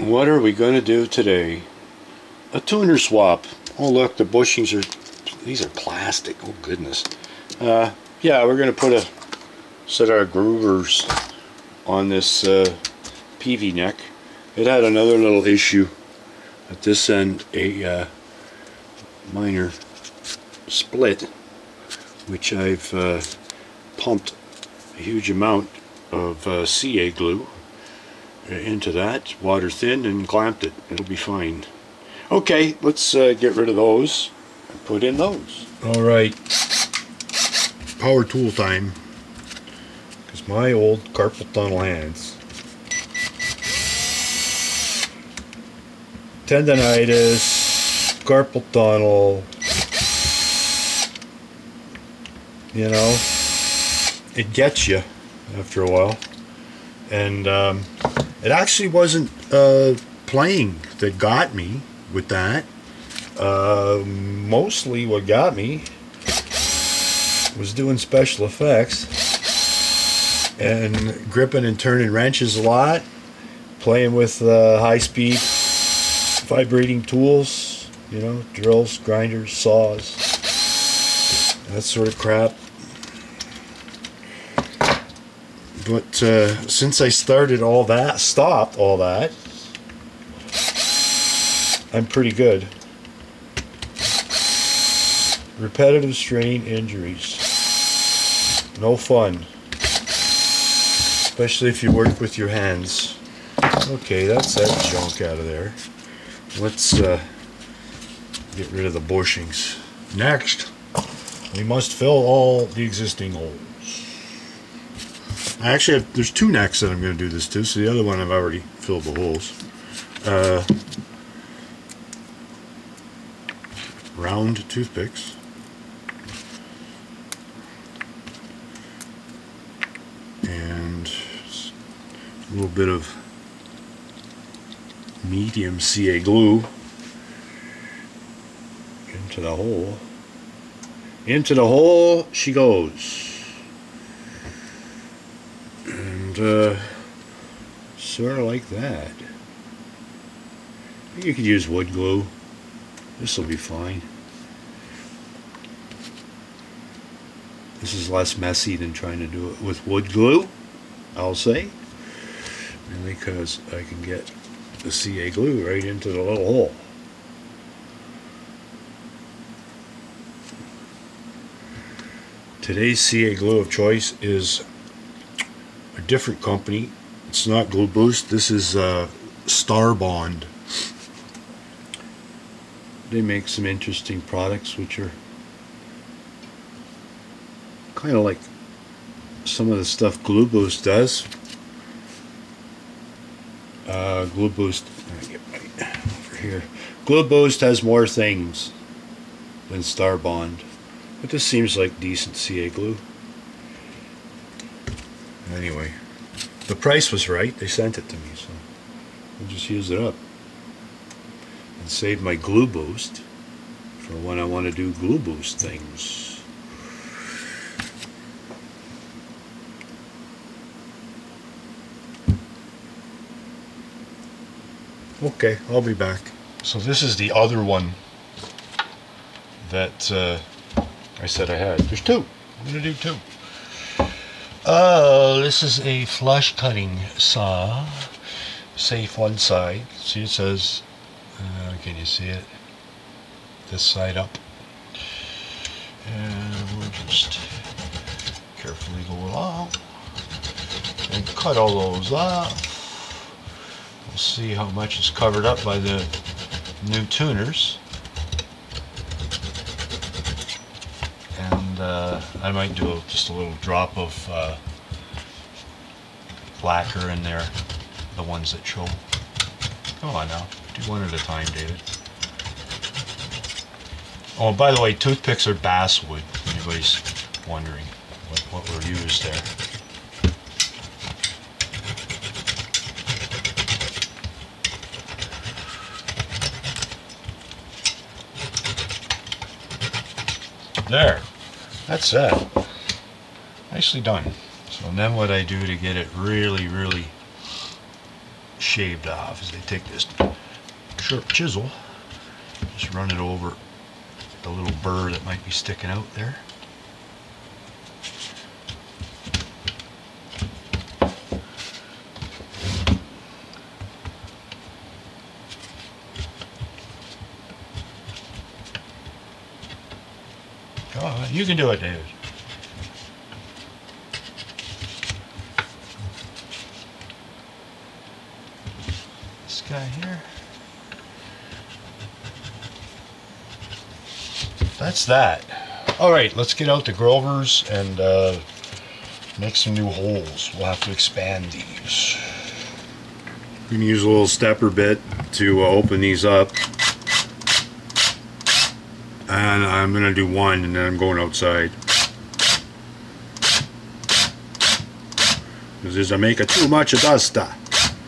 What are we going to do today? A tuner swap. Oh look, the bushings are, these are plastic. Oh goodness. Yeah, we're going to put a set of groovers on this PV neck. It had another little issue at this end, a minor split, which I've pumped a huge amount of CA glue into that, water thin, and clamped it. It'll be fine. Okay, let's get rid of those and put in those. Alright, power tool time, because my old carpal tunnel hands, tendonitis, carpal tunnel, you know, it gets you after a while. And it actually wasn't playing that got me with that. Mostly what got me was doing special effects and gripping and turning wrenches a lot, playing with high-speed vibrating tools, you know, drills, grinders, saws, that sort of crap. But since I started all that, stopped all that, I'm pretty good. Repetitive strain injuries. No fun. Especially if you work with your hands. Okay, that's that junk out of there. Let's get rid of the bushings. Next, we must fill all the existing holes. I actually have, there's two necks that I'm going to do this to, so the other one I've already filled the holes. Round toothpicks. And a little bit of medium CA glue into the hole. Into the hole she goes. And sort of like that. You could use wood glue. This will be fine. This is less messy than trying to do it with wood glue, I'll say. And because I can get the CA glue right into the little hole. Today's CA glue of choice is a different company. It's not Glue Boost. This is Starbond. They make some interesting products which are kind of like some of the stuff Glue Boost does. Glue Boost, let me get my over here. Glue Boost has more things than Starbond, but this seems like decent CA glue. Anyway, the price was right. They sent it to me, so I'll just use it up and save my Glue Boost for when I want to do Glue Boost things. Okay, I'll be back. So this is the other one that I said I had. There's two. I'm going to do two. This is a flush cutting saw. Safe one side. See, it says, can you see it? This side up. And we'll just carefully go along and cut all those off. We'll see how much is covered up by the new tuners. And I might do just a little drop of lacquer in there, the ones that show. Come on now, do one at a time, David. Oh, by the way, toothpicks are basswood, if anybody's wondering what were used there. There, that's that. Nicely done. So then what I do to get it really, really shaved off is I take this sharp chisel, just run it over the little burr that might be sticking out there. Come on, you can do it, David. This guy here. That's that. All right, let's get out the Grovers and make some new holes. We'll have to expand these. I'm going to use a little stepper bit to open these up. And I'm going to do one and then I'm going outside. Because there's a making too much of dust. I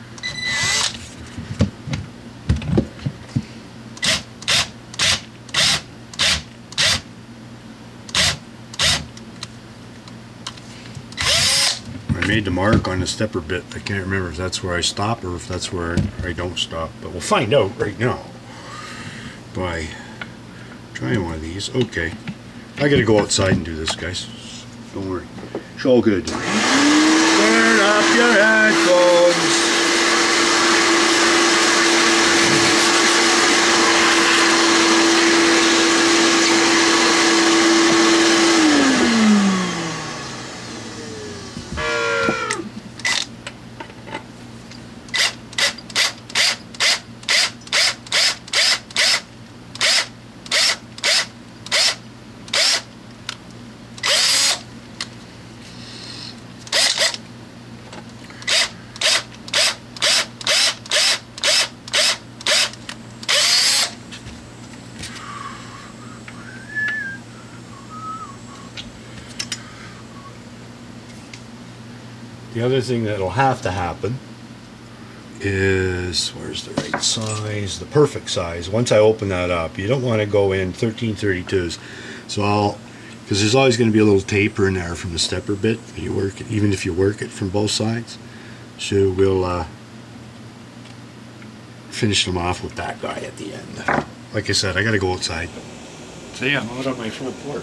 made the mark on the stepper bit. I can't remember if that's where I stop or if that's where I don't stop. But we'll find out right now by trying one of these. Okay. I gotta go outside and do this, guys. Don't worry. It's all good. Turn up your headphones. The other thing that'll have to happen is, where's the right size, the perfect size. Once I open that up, you don't want to go in 1332s. So because there's always going to be a little taper in there from the stepper bit. You work it, even if you work it from both sides. So we'll finish them off with that guy at the end. Like I said, I got to go outside. See, I'm out on my front porch.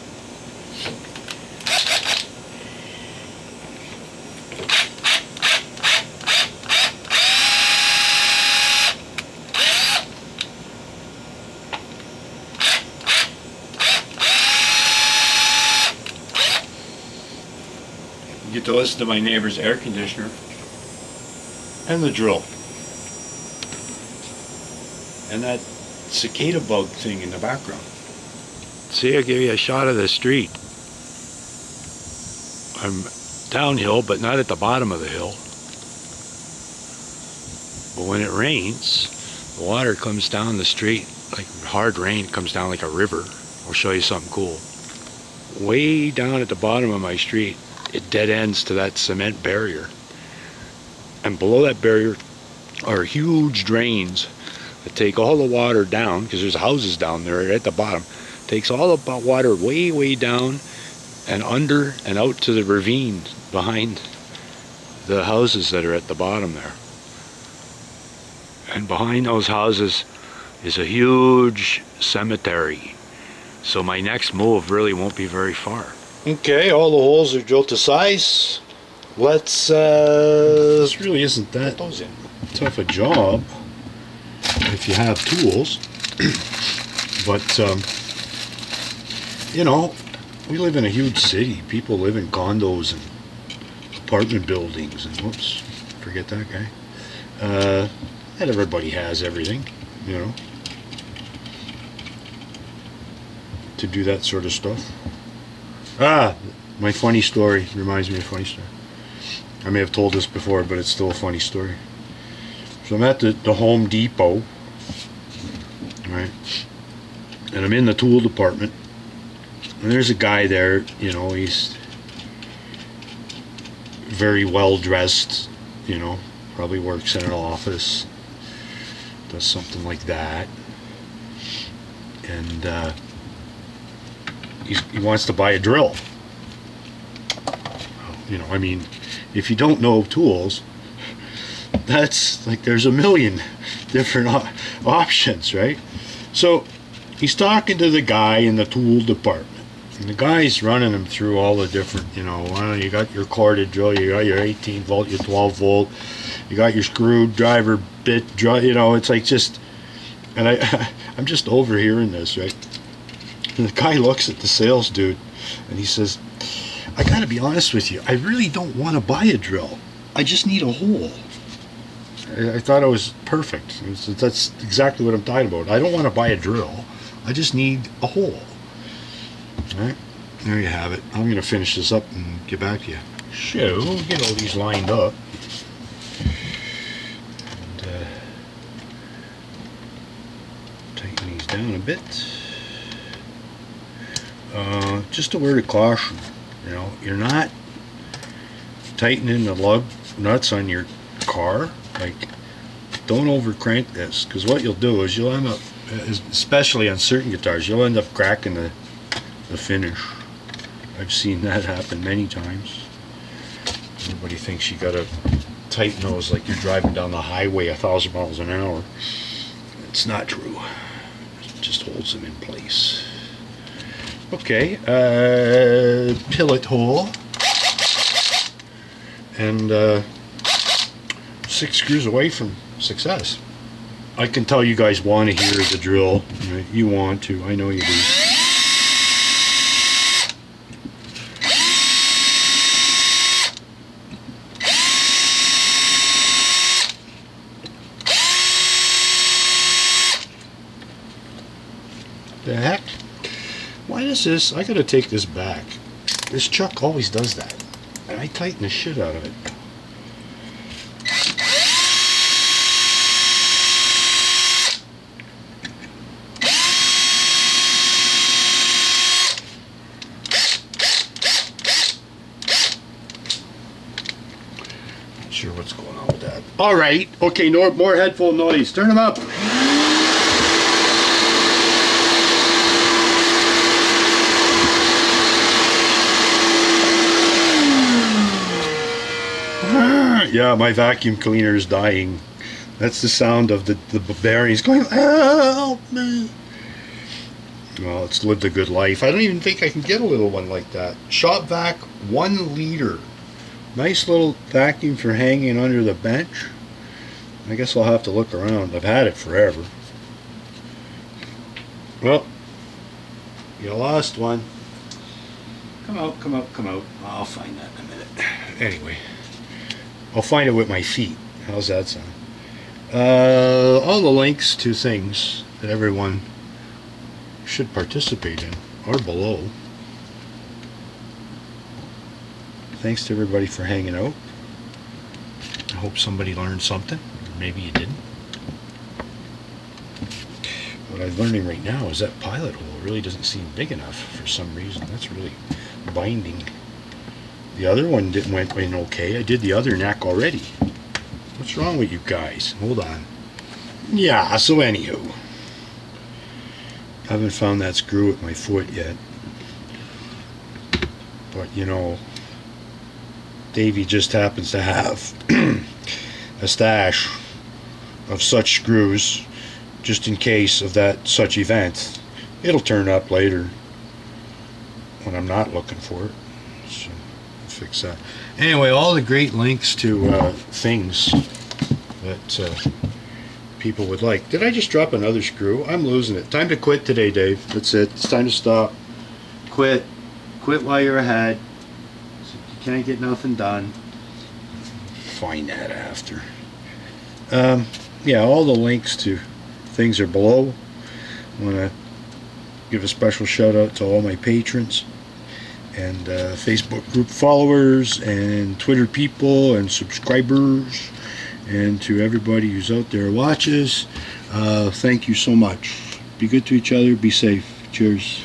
Get to listen to my neighbor's air conditioner and the drill and that cicada bug thing in the background. See, I'll give you a shot of the street. I'm downhill, but not at the bottom of the hill. But when it rains, the water comes down the street like hard rain. It comes down like a river. I'll show you something cool. Way down at the bottom of my street, it dead ends to that cement barrier, and below that barrier are huge drains that take all the water down, because there's houses down there right at the bottom. Takes all the water way down and under and out to the ravine behind the houses that are at the bottom there. And behind those houses is a huge cemetery. So my next move really won't be very far. Okay, all the holes are drilled to size. Let's this really isn't that tough a job if you have tools. But you know, we live in a huge city. People live in condos and apartment buildings and whoops, forget that guy. Not everybody has everything, you know, to do that sort of stuff. Ah, my funny story reminds me of a funny story. I may have told this before, but it's still a funny story. So I'm at the Home Depot, right? And I'm in the tool department, and there's a guy there, you know, he's very well dressed, you know, probably works in an office, does something like that, and he wants to buy a drill. You know, I mean, if you don't know tools, That's like, there's a million different options, right? So he's talking to the guy in the tool department, and the guy's running him through all the different, you know, you got your corded drill, you got your 18 volt, your 12 volt, you got your screwdriver bit, you know, it's like just, and I'm just overhearing this, right? And the guy looks at the sales dude and he says, I gotta be honest with you, I really don't want to buy a drill. I just need a hole. I thought it was perfect. That's exactly what I'm talking about. I don't want to buy a drill. I just need a hole. All right, there you have it. I'm going to finish this up and get back to you. So, get all these lined up. And, tighten these down a bit. Just a word of caution. You know, you're not tightening the lug nuts on your car. Like, don't over crank this, because what you'll do is you'll end up, especially on certain guitars, you'll end up cracking the finish. I've seen that happen many times. Everybody thinks you gotta tighten those like you're driving down the highway 1,000 miles an hour. It's not true. It just holds them in place. Okay, pilot hole, and 6 screws away from success. I can tell you guys want to hear the drill. You want to. I know you do. The heck? Why does this? I gotta take this back. This chuck always does that. And I tighten the shit out of it. Sure what's going on with that. All right, okay, no more headphone noise. Turn them up. Yeah, my vacuum cleaner is dying. That's the sound of the bearings going, help me. Well, it's lived a good life. I don't even think I can get a little one like that. Shop Vac 1 liter. Nice little vacuum for hanging under the bench. I guess I'll have to look around. I've had it forever. Well, you lost one. Come out, come out, come out. I'll find that in a minute. Anyway, I'll find it with my feet. How's that sound? All the links to things that everyone should participate in are below. Thanks to everybody for hanging out. I hope somebody learned something. Maybe you didn't. What I'm learning right now is that pilot hole really doesn't seem big enough for some reason. That's really binding. The other one went in okay. I did the other neck already. What's wrong with you guys? Hold on. Yeah, so anywho. I haven't found that screw at my foot yet. But, you know, Davey just happens to have a stash of such screws just in case of that such event. It'll turn up later when I'm not looking for it. So I'll fix that. Anyway, all the great links to things that people would like. Did I just drop another screw? I'm losing it. Time to quit today, Dave. That's it. It's time to stop. Quit. Quit while you're ahead. You can't get nothing done. Find that after. Yeah, all the links to things are below. I want to give a special shout out to all my patrons and Facebook group followers and Twitter people and subscribers, and to everybody who's out there watches. Thank you so much. Be good to each other. Be safe. Cheers.